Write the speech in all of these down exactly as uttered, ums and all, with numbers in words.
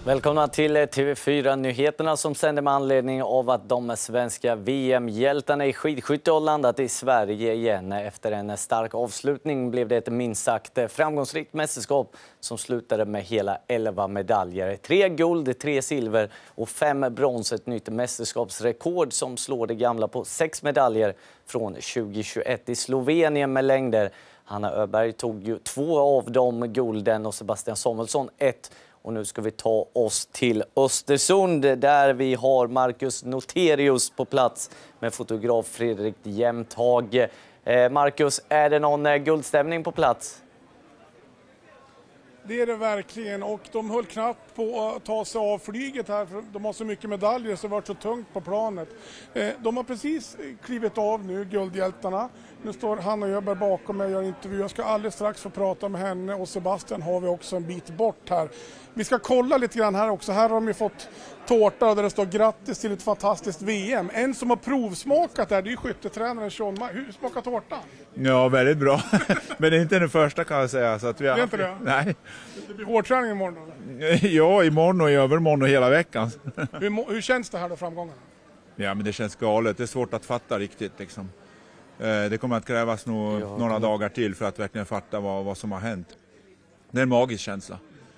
Välkomna till T V fyra-nyheterna som sänder med anledning av att de svenska V M-hjältarna i skidskytte har landat i Sverige igen. Efter en stark avslutning blev det ett minst sagt framgångsrikt mästerskap som slutade med hela elva medaljer. Tre guld, tre silver och fem brons, ett nytt mästerskapsrekord som slår det gamla på sex medaljer från tjugohundratjugoett i Slovenien med längder. Hanna Öberg tog ju två av dem gulden och Sebastian Samuelsson ett. Och nu ska vi ta oss till Östersund där vi har Marcus Noterius på plats med fotograf Fredrik Jämthag. Eh, Marcus, är det någon eh, guldstämning på plats? Det är det verkligen, och de höll knappt på att ta sig av flyget här för de har så mycket medaljer så det var så tungt på planet. Eh, de har precis klivit av nu, guldhjältarna. Nu står Hanna Öberg bakom mig och gör intervju. Jag ska alldeles strax få prata med henne och Sebastian har vi också en bit bort här. Vi ska kolla lite grann här också. Här har de ju fått tårta där det står grattis till ett fantastiskt V M. En som har provsmakat där, det är ju skyttetränaren Sean Maj. Hur smakar tårtan? Ja, väldigt bra. Men det är inte den första kan jag säga. Så att vi har... Det är inte det? Nej. Det blir hårdträning imorgon då? Ja, imorgon och i övermorgon och hela veckan. Hur, hur känns det här då, framgångarna? Ja, men det känns galet. Det är svårt att fatta riktigt liksom. Det kommer att krävas nog ja, några det... dagar till för att verkligen fatta vad, vad som har hänt. Det är en magisk känsla.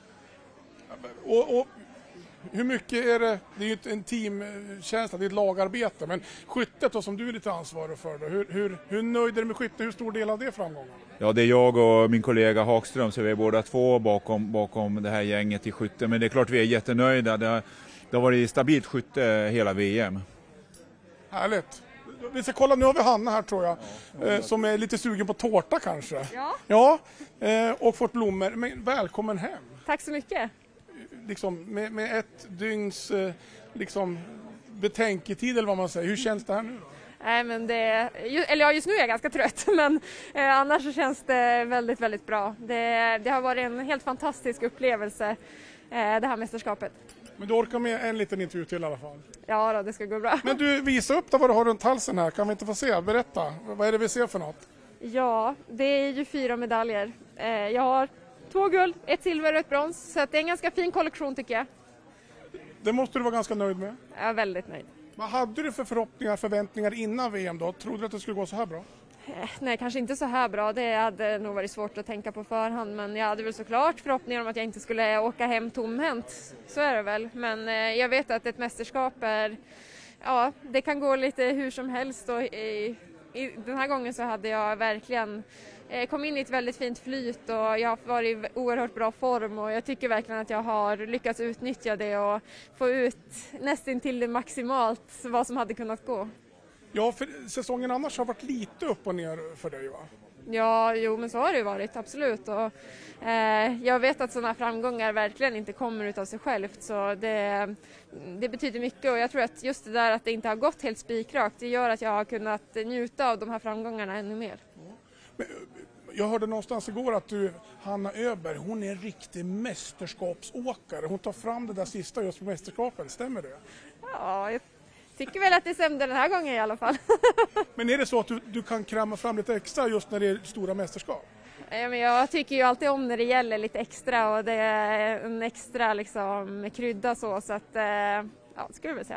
Och, och hur mycket är det, det är ju en teamkänsla, det är ett lagarbete, men skyttet då, som du är lite ansvarig för då, hur, hur, hur nöjd är du med skyttet, hur stor del av det framgången? Ja, det är jag och min kollega Hagström, så vi är båda två bakom, bakom det här gänget i skytte, men det är klart vi är jättenöjda, det har, det har varit stabilt skytte hela V M. Härligt. Vi ska kolla, nu har vi Hanna här tror jag, eh, som är lite sugen på tårta kanske. Ja. Ja, eh, och fått blommor, men välkommen hem. Tack så mycket. Liksom, med, med ett dygns eh, liksom, betänketid eller vad man säger. Hur känns det här nu då? Nej, men det, eller ja, just nu är jag ganska trött, men eh, annars så känns det väldigt, väldigt bra. Det, det har varit en helt fantastisk upplevelse, eh, det här mästerskapet. Men du orkar med en liten intervju till i alla fall? Ja då, det ska gå bra. Men du, visa upp då vad du har runt halsen här, kan vi inte få se? Berätta, vad är det vi ser för något? Ja, det är ju fyra medaljer. Eh, jag har två guld, ett silver och ett brons, så att det är en ganska fin kollektion tycker jag. Det måste du vara ganska nöjd med? Jag är väldigt nöjd. Vad hade du för förhoppningar, förväntningar innan V M då? Trodde du att det skulle gå så här bra? Eh, nej, kanske inte så här bra. Det hade nog varit svårt att tänka på förhand. Men jag hade väl såklart förhoppningar om att jag inte skulle åka hem tomhänt. Så är det väl. Men eh, jag vet att ett mästerskap är... Ja, det kan gå lite hur som helst. Och i, i, den här gången så hade jag verkligen... Jag kom in i ett väldigt fint flyt och jag har varit i oerhört bra form och jag tycker verkligen att jag har lyckats utnyttja det och få ut nästan till det maximalt vad som hade kunnat gå. Ja, för säsongen annars har varit lite upp och ner för dig va? Ja, jo men så har det ju varit, absolut. Och, eh, jag vet att sådana framgångar verkligen inte kommer utav sig självt så det, det betyder mycket och jag tror att just det där att det inte har gått helt spikrakt det gör att jag har kunnat njuta av de här framgångarna ännu mer. Men jag hörde någonstans igår att du, Hanna Öberg, hon är en riktig mästerskapsåkare. Hon tar fram det där sista just på mästerskapen, stämmer det? Ja, jag tycker väl att det stämde den här gången i alla fall. Men är det så att du, du kan kramma fram lite extra just när det är stora mästerskap? Ja, men jag tycker ju alltid om när det gäller lite extra och det är en extra liksom, krydda så, så att, ja, det skulle jag väl säga.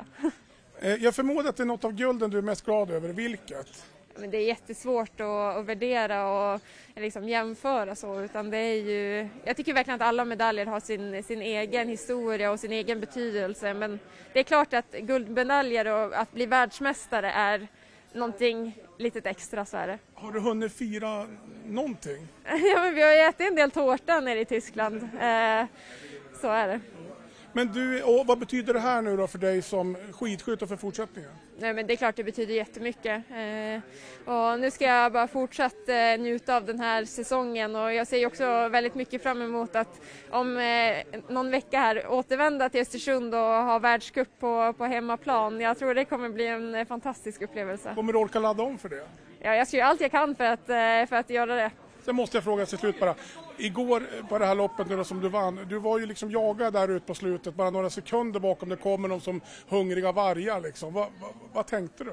Jag förmodar att det är något av gulden du är mest glad över, vilket? Men det är jättesvårt att, att värdera och liksom jämföra så, utan det är ju, jag tycker verkligen att alla medaljer har sin, sin egen historia och sin egen betydelse, men det är klart att guldmedaljer och att bli världsmästare är någonting lite extra, så är det. Har du hunnit fira någonting? Ja, men vi har ätit en del tårta nere i Tyskland, eh, så är det. Men du, och vad betyder det här nu då för dig som skidskytt och för fortsättningen? Nej, men det är klart det betyder jättemycket. Eh, och nu ska jag bara fortsätta eh, njuta av den här säsongen och jag ser också väldigt mycket fram emot att om eh, någon vecka här återvända till Östersund och ha världscup på, på hemmaplan. Jag tror det kommer bli en eh, fantastisk upplevelse. Kommer du orka ladda om för det? Ja, jag ska göra allt jag kan för att, eh, för att göra det. Sen måste jag fråga till slut bara. Igår på det här loppet nu som du vann, du var ju liksom jagad där ute på slutet, bara några sekunder bakom det kommer någon som hungriga vargar liksom. Va, va, vad tänkte du?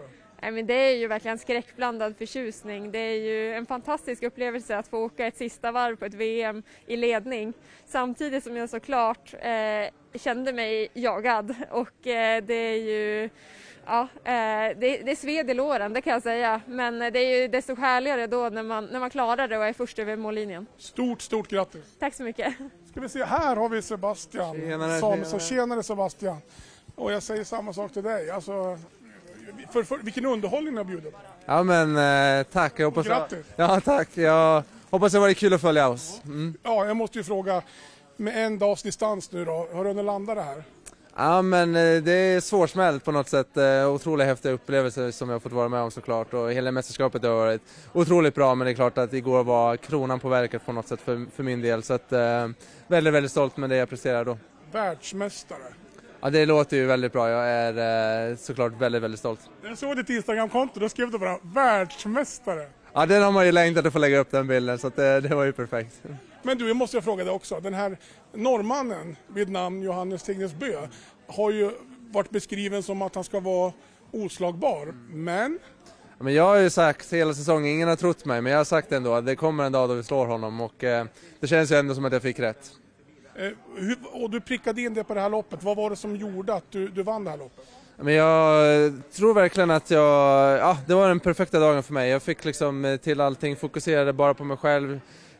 Nej, men det är ju verkligen skräckblandad förtjusning. Det är ju en fantastisk upplevelse att få åka ett sista varv på ett V M i ledning. Samtidigt som jag såklart eh, kände mig jagad. Och eh, det är ju... Ja, eh, det, det är sved i låren, det kan jag säga. Men det är ju desto härligare då när man, när man klarar det och är först över mållinjen. Stort, stort grattis. Tack så mycket. Ska vi se, här har vi Sebastian. Tjenare, Samuelsson. tjenare. Tjenare Sebastian. Och jag säger samma sak till dig. Alltså, för, för, vilken underhållning ni har bjudit. Ja men eh, tack. Jag hoppas Grattis. Ja tack. Jag hoppas det var kul att följa oss. Mm. Ja, jag måste ju fråga, med en dags distans nu då, har du hunnit landa det här? Ja men eh, det är svårsmält på något sätt. Eh, otroligt häftiga upplevelser som jag har fått vara med om såklart. Och hela mästerskapet har varit otroligt bra, men det är klart att igår var kronan på verket på något sätt för, för min del. Så att, eh, väldigt, väldigt stolt med det jag presterade då. Världsmästare. Ja, det låter ju väldigt bra. Jag är eh, såklart väldigt, väldigt stolt. Jag såg ditt Instagram-konto, då skrev du bara världsmästare. Ja, den har man ju längtat att få lägga upp den bilden, så att, eh, det var ju perfekt. Men du, jag måste jag fråga dig också. Den här norrmannen vid namn Johannes Tingnes Bø har ju varit beskriven som att han ska vara oslagbar. Men... Men jag har ju sagt hela säsongen, ingen har trott mig, men jag har sagt ändå att det kommer en dag då vi slår honom, och eh, det känns ju ändå som att jag fick rätt. Eh, hur, och du prickade in det på det här loppet. Vad var det som gjorde att du, du vann det här loppet? Men jag tror verkligen att jag, ja, det var den perfekta dagen för mig. Jag fick liksom till allting, fokuserade bara på mig själv.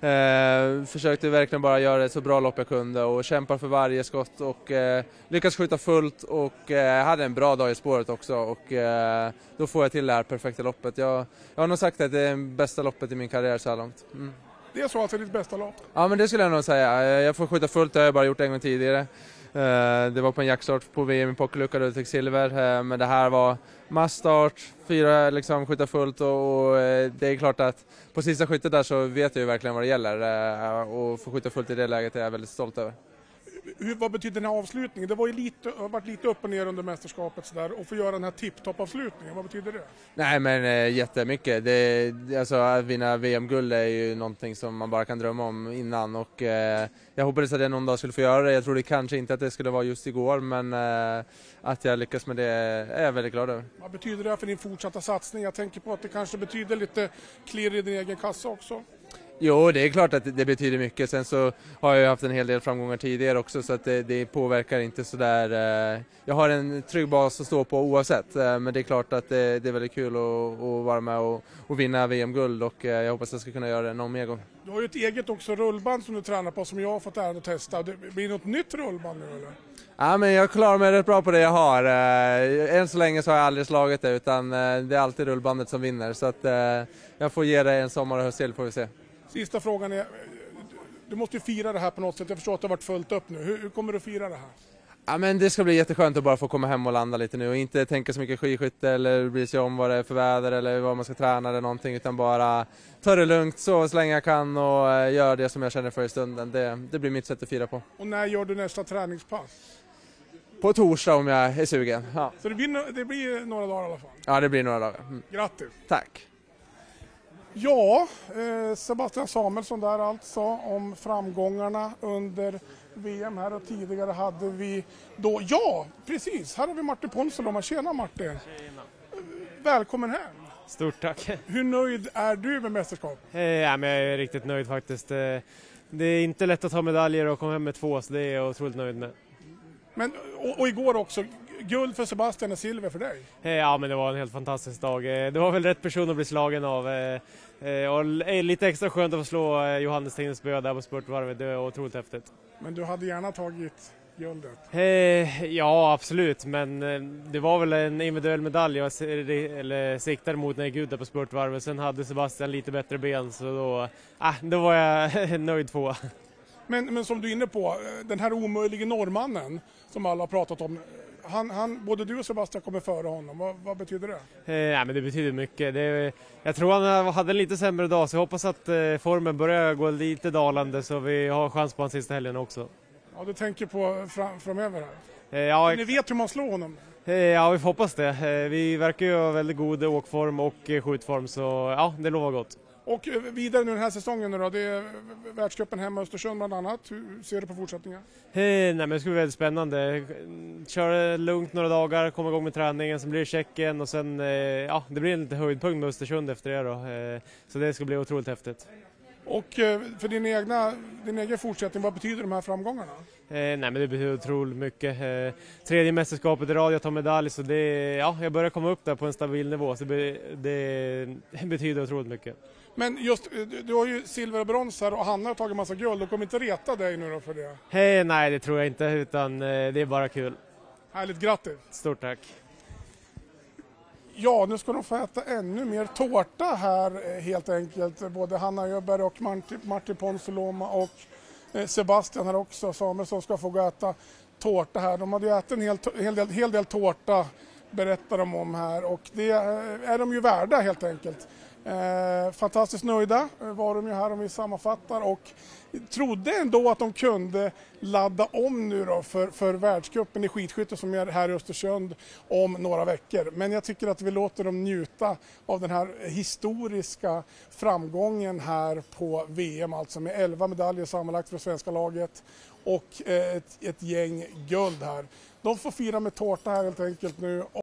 Eh, försökte verkligen bara göra ett så bra lopp jag kunde och kämpa för varje skott, och eh, lyckas skjuta fullt, och eh, hade en bra dag i spåret också, och eh, då får jag till det här perfekta loppet. Jag, jag har nog sagt att det är det bästa loppet i min karriär så här långt. Mm. Det är så alltså ditt bästa lopp? Ja, men det skulle jag nog säga. Jag får skjuta fullt, det har jag bara gjort en gång tidigare. Det var på en jaktstart på V M i Pockelucka då jag tog silver, men det här var massstart, fyra liksom skjuta fullt, och det är klart att på sista skyttet där så vet jag ju verkligen vad det gäller, och få skjuta fullt i det läget är jag väldigt stolt över. Hur, vad betyder den här avslutningen? Det var ju lite, har varit lite upp och ner under mästerskapet så där, och få göra den här tipptopp-avslutningen, vad betyder det? Nej men äh, jättemycket. Det, alltså, att vinna V M-guld är ju någonting som man bara kan drömma om innan, och äh, jag hoppades att jag någon dag skulle få göra det. Jag trodde kanske inte att det skulle vara just igår, men äh, att jag lyckas med det är jag väldigt glad över. Vad betyder det för din fortsatta satsning? Jag tänker på att det kanske betyder lite klirr i din egen kassa också. Jo, det är klart att det betyder mycket. Sen så har jag haft en hel del framgångar tidigare också, så att det, det påverkar inte så där. Jag har en trygg bas att stå på oavsett, men det är klart att det, det är väldigt kul att, att vara med och, och vinna V M-guld, och jag hoppas att jag ska kunna göra det någon mer gång. Du har ju ett eget också rullband som du tränar på, som jag har fått äran att testa. Det blir något nytt rullband nu eller? Ja, men jag klarar mig rätt bra på det jag har. Än så länge så har jag aldrig slagit det, utan det är alltid rullbandet som vinner. Så att jag får ge det en sommar och höst till, får vi se. Sista frågan är, du måste ju fira det här på något sätt. Jag förstår att det har varit fullt upp nu. Hur, hur kommer du att fira det här? Ja, men det ska bli jätteskönt att bara få komma hem och landa lite nu och inte tänka så mycket skidskytte eller bry sig om vad det är för väder eller vad man ska träna eller någonting, utan bara ta det lugnt, sova så länge jag kan och göra det som jag känner för i stunden. Det, det blir mitt sätt att fira på. Och när gör du nästa träningspass? På torsdag om jag är sugen. Ja. Så det blir, det blir några dagar i alla fall? Ja, det blir några dagar. Mm. Grattis! Tack! Ja, eh, Sebastian Samuelsson där alltså om framgångarna under V M här, och tidigare hade vi då, ja precis, här har vi Martin Ponsiluoma. Tjena Martin! Tjena. Välkommen hem! Stort tack! Hur nöjd är du med mästerskap? Eh, ja, men jag är riktigt nöjd faktiskt. Eh, det är inte lätt att ta medaljer och komma hem med två, så det är jag otroligt nöjd med. Men, och, och igår också, guld för Sebastian och silver för dig? Eh, ja, men det var en helt fantastisk dag. Eh, det var väl rätt person att bli slagen av. Eh, och lite extra skönt att få slå Johannes Tingnes Bø där på spurtvarvet. Det var otroligt häftigt. Men du hade gärna tagit guldet? Eh, ja, absolut. Men eh, det var väl en individuell medalj jag eller, siktade mot när jag gick ut där på spurtvarvet. Sen hade Sebastian lite bättre ben, så då, ah, då var jag nöjd på. Men, men som du är inne på, den här omöjliga norrmannen som alla har pratat om, han, han, både du och Sebastian kommer före honom. Vad, vad betyder det? Eh, nej, men det betyder mycket. Det, jag tror han hade en lite sämre dag, så jag hoppas att eh, formen börjar gå lite dalande så vi har chans på hans sista helgen också. Ja, du tänker på fram, framöver här? Eh, ja, Ni vet hur man slår honom? Eh, ja, vi får hoppas det. Eh, vi verkar ju ha väldigt god åkform och eh, skjutform, så ja, det lovar gott. Och vidare nu den här säsongen nu då, det är världscupen hemma i Östersund bland annat. Hur ser du på fortsättningen? Hey, nej, men det ska bli väldigt spännande. Köra lugnt några dagar, komma igång med träningen, sen blir det Tjeckien och sen, eh, ja, det blir en lite höjdpunkt med Östersund efter det då. Eh, så det ska bli otroligt häftigt. Och eh, för din egna, din egen fortsättning, vad betyder de här framgångarna? Eh, nej, men det betyder otroligt mycket. Eh, tredje mästerskapet i rad, jag tar medalj, så det, ja, jag börjar komma upp där på en stabil nivå, så det, det betyder otroligt mycket. Men just, du har ju silver och brons här och Hanna har tagit massa guld. Du kommer inte reta dig nu då för det? Hey, nej, det tror jag inte, utan eh, det är bara kul. Härligt, grattis! Stort tack! Ja, nu ska de få äta ännu mer tårta här helt enkelt. Både Hanna Öberg och Martin, Martin Ponsoloma och Sebastian här också. Samuelsson ska få gå äta tårta här. De hade ju ätit en hel, hel, del, hel del tårta, berättar de om här. Och det är de ju värda helt enkelt. Eh, fantastiskt nöjda var de ju här om vi sammanfattar och trodde ändå att de kunde ladda om nu då för, för världscupen i skidskytte som är här i Östersund om några veckor. Men jag tycker att vi låter dem njuta av den här historiska framgången här på V M, alltså med elva medaljer sammanlagt för svenska laget och ett, ett gäng guld här. De får fira med tårta här helt enkelt nu.